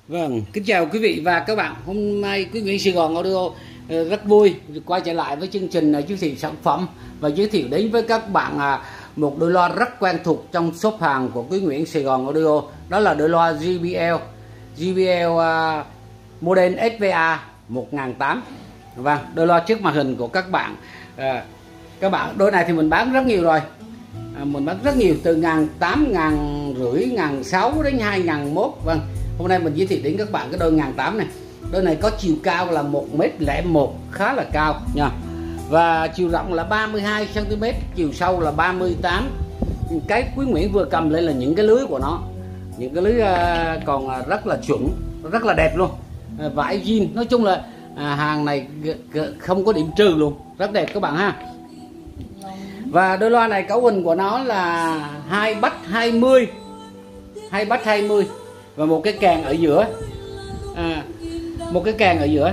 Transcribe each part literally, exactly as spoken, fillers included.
Vâng, kính chào quý vị và các bạn. Hôm nay quý vị Sài Gòn Audio rất vui quay trở lại với chương trình giới thiệu sản phẩm và giới thiệu đến với các bạn một đôi loa rất quen thuộc trong shop hàng của quý Nguyễn Sài Gòn Audio. Đó là đôi loa gi bê lờ gi bê lờ uh, model ét vê a một nghìn tám trăm. Vâng, đôi loa trước màn hình của các bạn. Uh, các bạn đôi này thì mình bán rất nhiều rồi. À, mình bán rất nhiều từ ngàn tám, ngàn rưỡi, ngàn sáu đến hai ngàn mốt. Vâng, hôm nay mình giới thiệu đến các bạn cái đôi ngàn tám này. Đôi này có chiều cao là một mét lẻ một, khá là cao nha. Và chiều rộng là ba mươi hai xăng ti mét, chiều sâu là ba mươi tám. Cái quý Nguyễn vừa cầm lên là những cái lưới của nó, những cái lưới uh, còn uh, rất là chuẩn, rất là đẹp luôn. Uh, vải jean, nói chung là uh, hàng này không có điểm trừ luôn, rất đẹp các bạn ha. Và đôi loa này cấu hình của nó là hai bách hai mươi, hai bách hai mươi và một cái càng ở giữa, à, một cái càng ở giữa.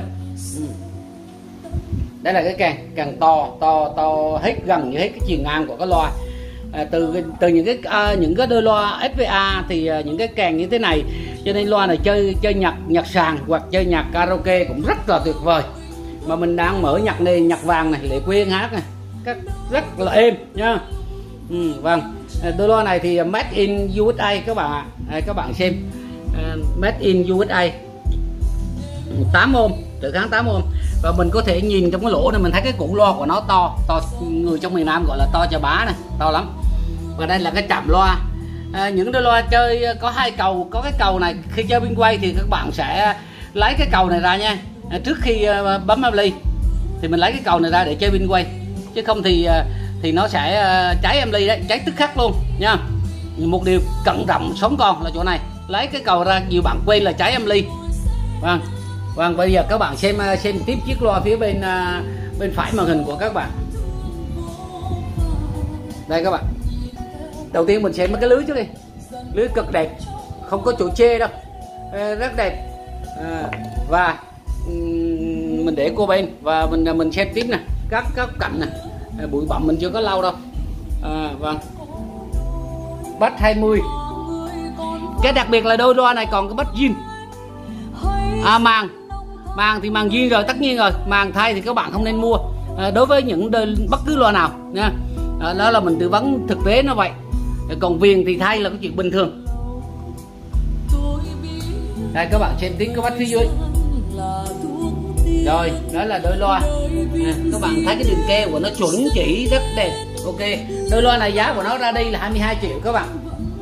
Đây là cái càng càng to to to hết gần như hết cái chiều ngang của cái loa. À, từ từ những cái à, những cái đôi loa ét vê a thì à, những cái càng như thế này, cho nên loa này chơi chơi nhạc nhạc sàn hoặc chơi nhạc karaoke cũng rất là tuyệt vời. Mà mình đang mở nhạc nền, nhạc vàng này, Lệ Quyên hát này, các rất là êm nha. Ừ, vâng, đôi loa này thì made in u ét a các bạn ạ. À, các bạn xem, uh, made in u ét a, tám ôm, tự kháng tám ôm. Và mình có thể nhìn trong cái lỗ này mình thấy cái củ loa của nó to to, người trong miền Nam gọi là to chà bá này, to lắm. Và đây là cái chạm loa. À, những đôi loa chơi có hai cầu, có cái cầu này khi chơi pin quay thì các bạn sẽ lấy cái cầu này ra nha. À, trước khi uh, bấm ly thì mình lấy cái cầu này ra để chơi pin quay, chứ không thì thì nó sẽ cháy em ly đấy, cháy tức khắc luôn nha. Một điều cẩn trọng sống còn là chỗ này, lấy cái cầu ra nhiều bạn quên là cháy em ly. Vâng, vâng, bây giờ các bạn xem xem tiếp chiếc loa phía bên bên phải màn hình của các bạn. Đây các bạn, đầu tiên mình xem cái lưới trước đi, lưới cực đẹp, không có chỗ chê đâu, rất đẹp. À, và mình để cô bên và mình mình xem tiếp nè, các các cạnh này, bụi bặm mình chưa có lau đâu. À, vâng, bách hai mươi. Cái đặc biệt là đôi loa này còn cái bách zin. À, màng màng thì màng zin rồi, tất nhiên rồi, màng thay thì các bạn không nên mua à, đối với những đôi, bất cứ loa nào nha. À, đó là mình tư vấn thực tế nó vậy. Còn viền thì thay là cái chuyện bình thường. Đây các bạn xem tiếng cái bách phía dưới. Rồi, đó là đôi loa. À, các bạn thấy cái đường keo của nó chuẩn chỉ, rất đẹp. Ok, đôi loa này giá của nó ra đây là hai mươi hai triệu các bạn.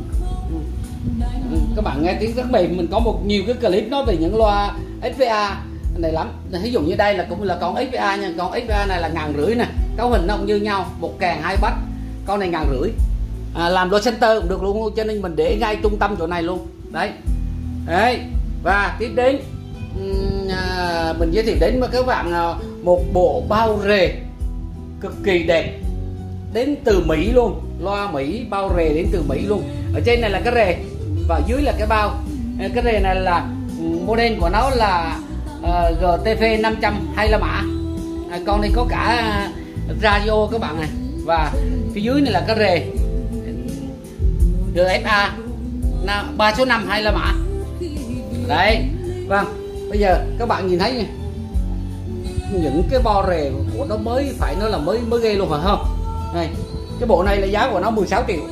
Các bạn nghe tiếng rất mềm. Mình có một nhiều cái clip nói về những loa ét vê a này lắm. Ví dụ như đây là cũng là con ét vê a nha. Con ét vê a này là ngàn rưỡi nè, cấu hình nó cũng như nhau, một càng hai bách. Con này ngàn rưỡi. À, làm loa center cũng được luôn, cho nên mình để ngay trung tâm chỗ này luôn. Đấy. Đấy. Và tiếp đến À, mình giới thiệu đến với các bạn một bộ bao rề cực kỳ đẹp đến từ Mỹ luôn, loa Mỹ, bao rề đến từ Mỹ luôn. Ở trên này là cái rề và dưới là cái bao. Cái rề này là model của nó là uh, giê tê vê năm trăm hai mươi lăm mã. À, con này có cả radio các bạn này, và phía dưới này là cái rề giê ép a ba số năm hai mươi lăm mã. Đấy, vâng. Bây giờ các bạn nhìn thấy nha, những cái bo rề của nó mới phải nói là mới mới ghê luôn phải không? Đây, cái bộ này là giá của nó mười sáu triệu.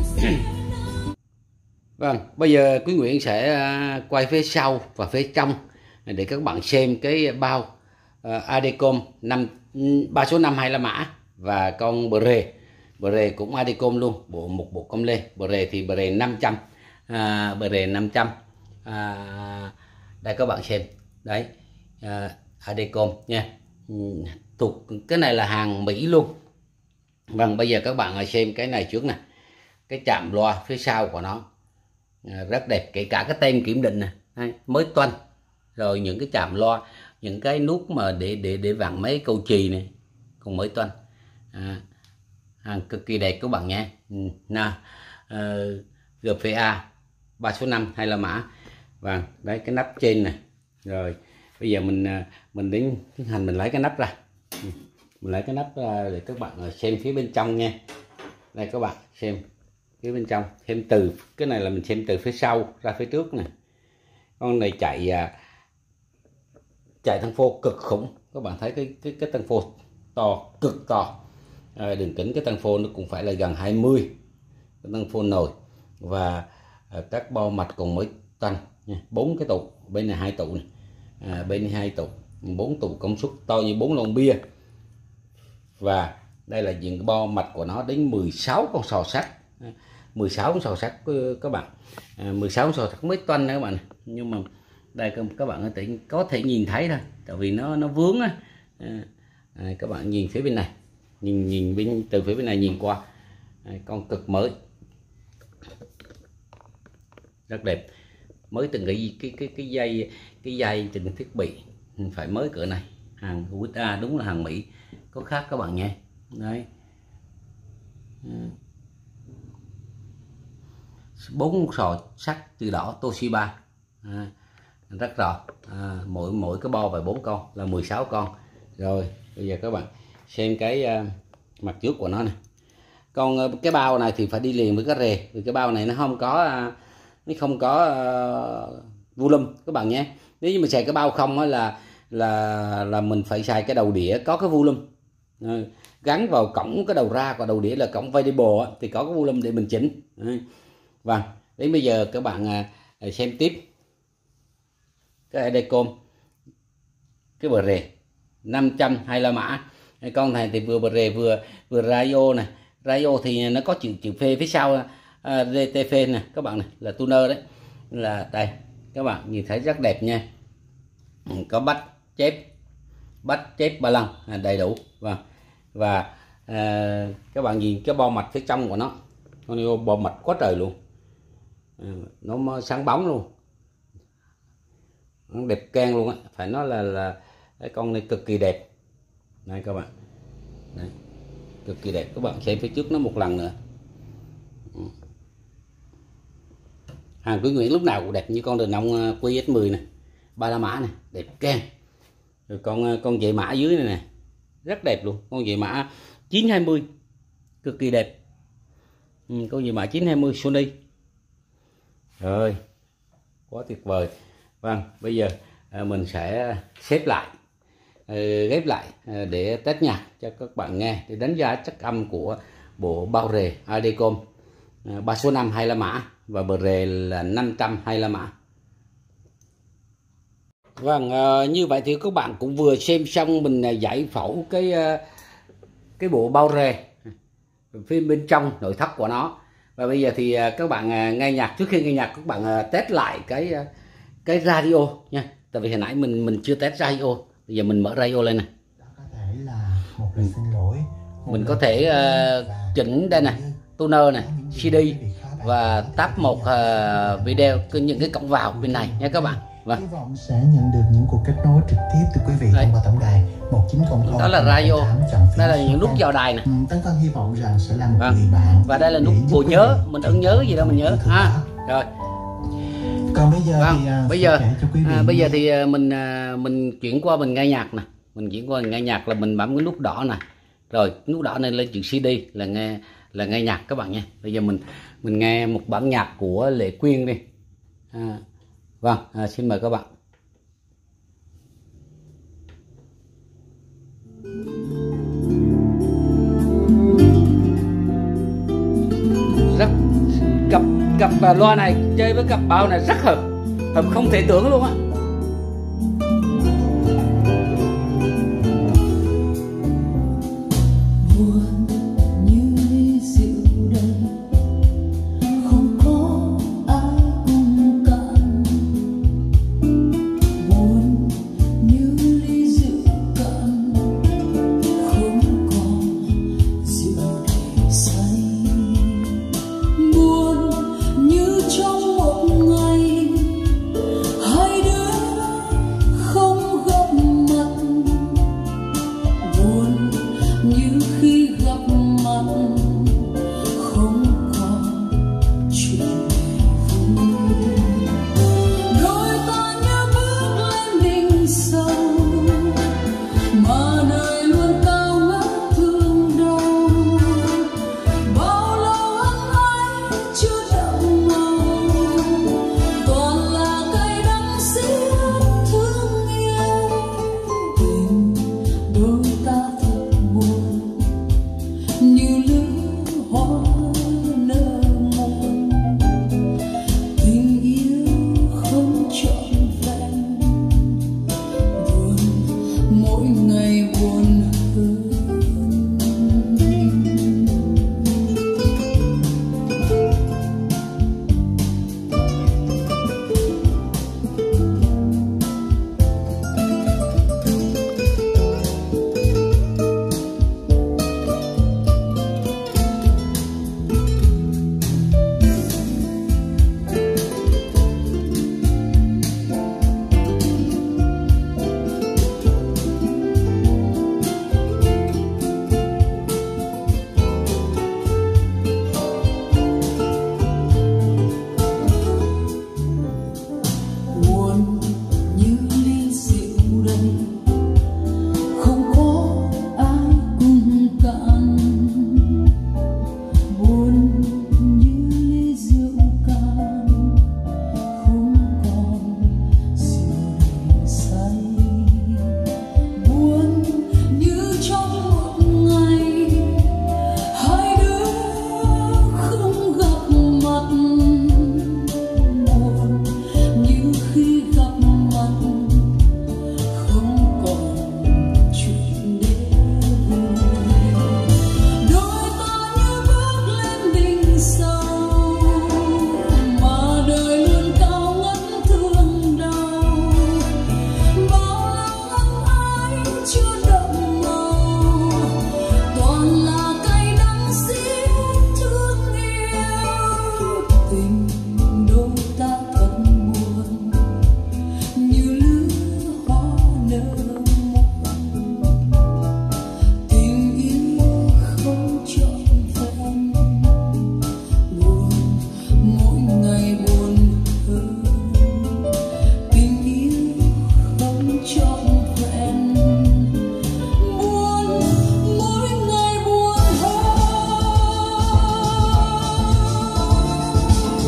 Vâng, bây giờ quý Nguyễn sẽ quay phía sau và phía trong để các bạn xem cái bao uh, Adecom năm ba số năm hai mươi lăm mã và con bờ rề. Bờ rề cũng Adecom luôn, bộ một bộ công lê. Bờ rề thì bờ rề năm trăm, à, bờ rề năm trăm. À, đây các bạn xem. Đấy, uh, Adecom nha. Thuộc cái này là hàng Mỹ luôn. Vâng, bây giờ các bạn xem cái này trước nè. Cái chạm loa phía sau của nó uh, rất đẹp, kể cả cái tem kiểm định này mới toanh. Rồi những cái chạm loa, những cái nút mà để để để vặn mấy câu chì này còn mới toanh. À, hàng cực kỳ đẹp các bạn nha. Nè, uh, giê pê a ba số năm hai mươi lăm mã. Vâng, đấy cái nắp trên này. Rồi bây giờ mình mình đến tiến hành mình lấy cái nắp ra, mình lấy cái nắp ra để các bạn xem phía bên trong nha. Đây các bạn xem phía bên trong, xem từ cái này là mình xem từ phía sau ra phía trước nè. Các Con này chạy chạy thân phô cực khủng, các bạn thấy cái cái cái thân phô to, cực to. À, đường kính cái thân phô nó cũng phải là gần hai mươi cái thân phô nồi, và à, các bo mạch cùng mới tanh, bốn cái tụ, bên này hai tụ này. À, bên này hai tụ, bốn tụ công suất to như bốn lon bia. Và đây là những cái bo mạch của nó đến mười sáu con sò sắt, mười sáu con sò sắt các bạn, à, mười sáu con sò sắt mới toanh các bạn. Nhưng mà đây các bạn có thể có thể nhìn thấy thôi, tại vì nó nó vướng á. À, à, các bạn nhìn phía bên này, nhìn nhìn bên từ phía bên này nhìn qua, à, con cực mới, rất đẹp, mới từng cái cái cái cái dây cái dây từng thiết bị phải mới cỡ này, hàng u ét a, đúng là hàng Mỹ, có khác các bạn nghe. Đấy, bốn sò sắt từ đỏ Toshiba, à, rất rõ. À, mỗi mỗi cái bo về bốn con là mười sáu con. Rồi bây giờ các bạn xem cái uh, mặt trước của nó này. Còn uh, cái bao này thì phải đi liền với cái rề, vì cái bao này nó không có uh, nó không có uh, volume các bạn nhé. Nếu như mình xài cái bao không á là là là mình phải xài cái đầu đĩa có cái volume, à, gắn vào cổng cái đầu ra, và đầu đĩa là cổng variable thì có cái volume để mình chỉnh. À, vâng, đến bây giờ các bạn uh, xem tiếp cái Adecom, cái bờ rề năm trăm hai mươi lăm mã. Con này thì vừa bờ rề vừa vừa radio này, radio thì nó có chữ chữ phê phía sau, uh, rê tê phê này các bạn, này là tuner đấy, là đây các bạn nhìn thấy rất đẹp nha. Có bắt chép bắt chép ba lăng à, đầy đủ. Và và à, các bạn nhìn cái bo mạch phía trong của nó, con này bo mạch quá trời luôn, à, nó sáng bóng luôn, nó đẹp keng luôn á, phải nói là là cái con này cực kỳ đẹp. Đây các bạn, đấy, cực kỳ đẹp. Các bạn xem phía trước nó một lần nữa. Hàng Quý Nguyễn lúc nào cũng đẹp, như con Đền Ông quy ét mười này, ba la mã này, đẹp keng. Rồi con con vệ mã dưới này nè, rất đẹp luôn, con vệ mã chín hai mươi cực kỳ đẹp. Ừ, con vệ mã chín hai mươi Sony. Rồi, quá tuyệt vời. Vâng, bây giờ à, mình sẽ xếp lại, à, ghép lại à, để test nhạc cho các bạn nghe, để đánh giá chất âm của bộ bao rề Adecom à, ba số năm hai mươi lăm mã và bờ rề là năm trăm hai mươi lăm mã. Vâng, à, như vậy thì các bạn cũng vừa xem xong mình giải phẫu cái cái bộ bao rề phía bên trong nội thất của nó. Và bây giờ thì các bạn nghe nhạc, trước khi nghe nhạc các bạn test lại cái cái radio nha. Tại vì hồi nãy mình mình chưa test radio, bây giờ mình mở radio lên này. Có thể là một lời xin lỗi. Mình có thể uh, chỉnh đây này, tuner này, xê đê và tap một uh, video, những cái cổng vào bên này nha các bạn. Vâng. Hy vọng sẽ nhận được những cuộc kết nối trực tiếp từ quý vị thông qua tổng đài một chín không không. Đó là radio. Đây là những nút vào đài này. Ừ, Tấn Tân hy vọng rằng sẽ là một vâng. người bạn. Và đây là nút bộ nhớ, mình ấn nhớ gì đâu mình nhớ ha. Rồi. Còn bây giờ vâng. thì uh, bây giờ à, bây giờ thì mình uh, mình chuyển qua mình nghe nhạc nè, mình chuyển qua mình nghe nhạc là mình bấm cái nút đỏ này. Rồi, nút đỏ này lên chữ xê đê là nghe là nghe nhạc các bạn nha. Bây giờ mình mình nghe một bản nhạc của Lệ Quyên đi. À, vâng, à, xin mời các bạn. Rất cặp cặp loa này chơi với cặp bao này rất hợp, hợp không thể tưởng luôn á. Buồn như trong một ngày hai đứa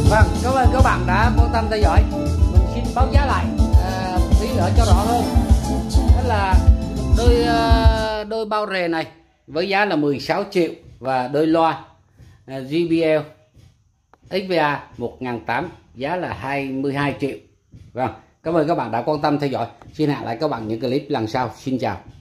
Vâng, cảm ơn các bạn đã quan tâm theo dõi. Mình xin báo giá lại à, tí nữa cho rõ hơn. Đó là đôi đôi bao rè này với giá là mười sáu triệu và đôi loa à, giê bê lờ ích vê a một nghìn tám trăm giá là hai mươi hai triệu. Vâng, cảm ơn các bạn đã quan tâm theo dõi. Xin hẹn lại các bạn những clip lần sau. Xin chào.